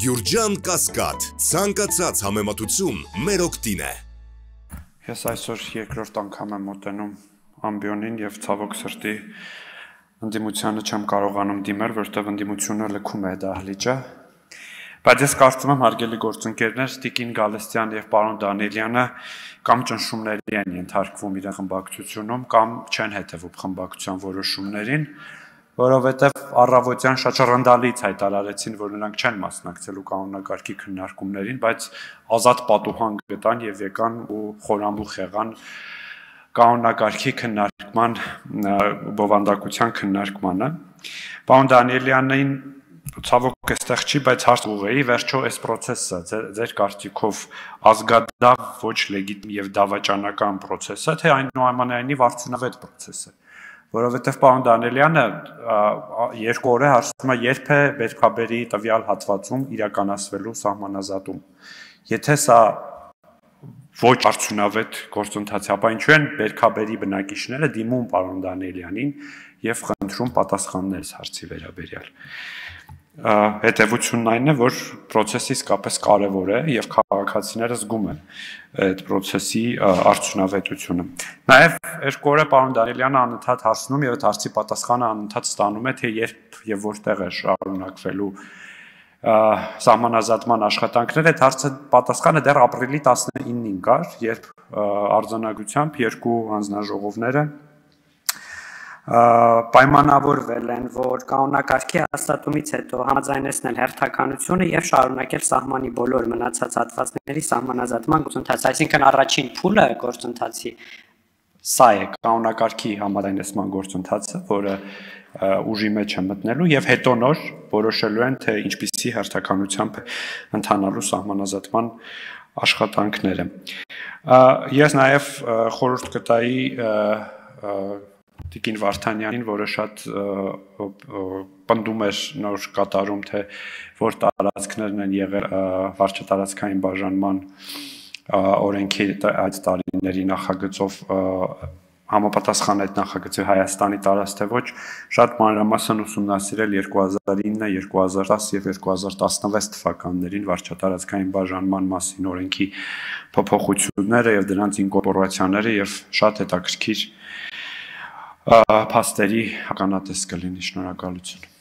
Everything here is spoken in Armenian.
Գյուրջան Կասկադ, ցանկացած համեմատություն մեր օգտին է։ Ես այսօր երկրորդ անգամ եմ մոտենում ամբիոնին եւ ցավոք սրտի ընդդիմությանը չեմ կարողանում դիմել, որովհետեւ ընդդիմությունը լքում է դահլիճը։ Բայց ես կարծում եմ, հարգելի գործընկերներ, Տիկին Գալստյան եւ պարոն Դանիելյանը կամ ճնշումների են ենթարկվում իր խմբակցությունում, կամ չեն հետևում խմբակցության որոշումներին, որովհետեւ առավոտյան շատ շռնդալից հայտարարեցին, որ նրանք չեն մասնակցելու կանոնակարգի քննարկումներին, բայց ազատ պատուհան գտան եւ եկան ու խորամուխ եղան կանոնակարգի քննարկման բովանդակության քննարկմանը։ Պարոն Դանիելյանին ցավոք այստեղ չի, բայց հարց ուղղեի, վերջո այս process-ը ձեր կարծիքով ազգադահ ոչ լեգիտիմ եւ դավաճանական process է, թե այնուամենայնիվ արդյունավետ process է, որովհետեւ պարոն Դանիելյանը երկու օր է հարցնում է, երբ է վերքաբերի տվյալ հատվածում իրականացվելու սահմանազատում։ Եթե սա ոչ արդյունավետ գործընթաց է, ապա ինչու են վերքաբերի բնակիչները դիմում պարոն Դանիելյանին եւ խնդրում պատասխաններ հարցի վերաբերյալ։ Հետևությունն այն է, որ process-ը իսկապես կարևոր է եւ քաղաքացիները զգում են այդ process-ի արդյունավետությունը։ Նաեւ երկու օր է պարոն Դանիելյանը անընդհատ հարցնում եւ այդ հարցի պատասխանը անընդհատ ստանում է, թե երբ եւ որտեղ է շարունակվելու սահմանազատման աշխատանքները։ Այդ հարցը պատասխանը դեռ ապրիլի 19-ին կար, երբ արձանագրությամբ երկու հանձնաժողովները պայմանավորվել են, որ կանոնակարգի հաստատումից հետո համաձայնեցնել հերթականությունը եւ շարունակել սահմանի բոլոր մնացած հատվածների սահմանազատման գործընթացը, այսինքն առաջին փուլը գործընթացի սա է կանոնակարգի համաձայնեցման գործընթացը, որը ուժի մեջ է մտնելու եւ հետո նոր որոշելու են, թե ինչպիսի հերթականությամբ ընթանալու սահմանազատման աշխատանքները։ Ես նաեւ խորհուրդ կտայի Տիկին Վարդանյանին, որը շատ պնդում էր նոր կատարում, թե որ տարածքներն են եղել վարչատարածքային բաժանման օրենքի այդ տարիների նախագծով համապատասխան այդ նախագծի Հայաստանի տարած թե ոչ, շատ մանրամասն ուսումնասիրել 2009, 2010 եւ 2016 թվականներին վարչատարածքային բաժանման մասին օրենքի փոփոխությունները եւ դրանց ինկորպորացիաները եւ շատ հետաքրքիր փաստերի ականատես կլինի, շնորհակալություն։